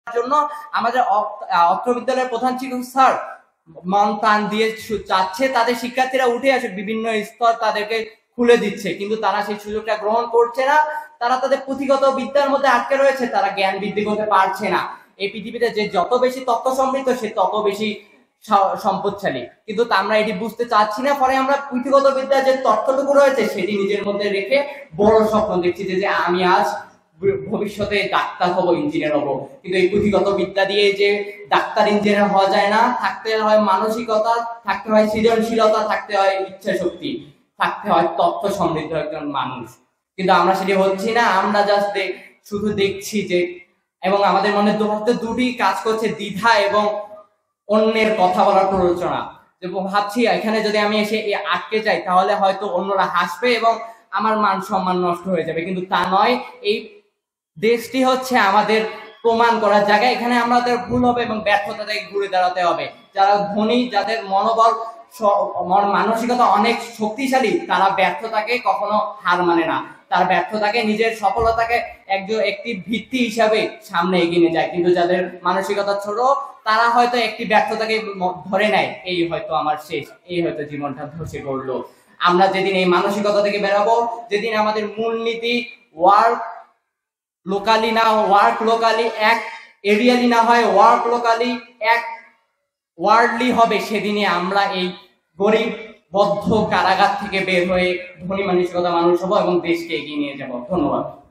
জন্য আমাদের অত্র বিদ্যালয়ের প্রধান শিক্ষক স্যার মন প্রাণ দিয়ে চাচ্ছে তাদের শিক্ষার্থীরা উঠে আসুক, বিভিন্ন স্তর তাদেরকে খুলে দিচ্ছে, কিন্তু তারা সেই সুযোগটা গ্রহণ করছে না। তারা তাদের পুঁথিগত বিদ্যার মধ্যে আটকে রয়েছে, তারা জ্ঞান বৃদ্ধি করতে পারছে না। এই পৃথিবীতে যে যত বেশি তথ্য সমৃদ্ধ সে তত বেশি সম্পদশালী, কিন্তু আমরা এটি বুঝতে চাচ্ছি না। ফলে আমরা পুঁথিগত বিদ্যার যে তথ্যটুকু রয়েছে সেটি নিজের মধ্যে রেখে বড় স্বপ্ন দেখছি যে আমি আজ ভবিষ্যতে ডাক্তার হব, ইঞ্জিনিয়ার হব। কিন্তু এই পুঁথিগত বিদ্যা দিয়ে যে ডাক্তার ইঞ্জিনিয়ার হওয়া যায় না। থাকতে হয় মানসিকতা, থাকতে হয় সৃজনশীলতা, থাকতে হয় ইচ্ছা শক্তি, থাকতে হয় তথ্য সমৃদ্ধ একজন মানুষ। কিন্তু আমরা সেটি হচ্ছি না। আমরা জাস্ট শুধু দেখছি যে, এবং আমাদের মনে দুটি কাজ করছে, দ্বিধা এবং অন্যের কথা বলার প্ররোচনা। যে ভাবছি এখানে যদি আমি এসে আটকে যাই তাহলে হয়তো অন্যরা হাসবে এবং আমার মান সম্মান নষ্ট হয়ে যাবে, কিন্তু তা নয়। এই দেশটি হচ্ছে আমাদের প্রমাণ করার জায়গা। এখানে আমাদের ভুল হবে এবং ব্যর্থতা থেকে ঘুরে দাঁড়াতে হবে। যারা ধনী, যাদের মনোবল মানসিকতা অনেক শক্তিশালী, তারা ব্যর্থতাকে কখনো হার মানে না। তার ব্যর্থতাকে নিজের সফলতাকে একটি ভিত্তি হিসাবে সামনে এগিয়ে নিয়ে যায়। কিন্তু যাদের মানসিকতা ছোট, তারা হয়তো একটি ব্যর্থতাকে ধরে নেয়, এই হয়তো আমার শেষ, এই হয়তো জীবনটা ধসে পড়লো। আমরা যেদিন এই মানসিকতা থেকে বেরাবো, যেদিন আমাদের মূলনীতি ওয়ার্ক লোকালি না, ওয়ার্ক লোকালি এক এরিয়ালি না হয়, ওয়ার্ক লোকালি এক ওয়ার্ল্ডলি হবে, সেদিনে আমরা এই গরিব বদ্ধ কারাগার থেকে বের হয়ে ধনী মানসিকতা মানুষ হবো এবং দেশকে এগিয়ে নিয়ে যাব। ধন্যবাদ।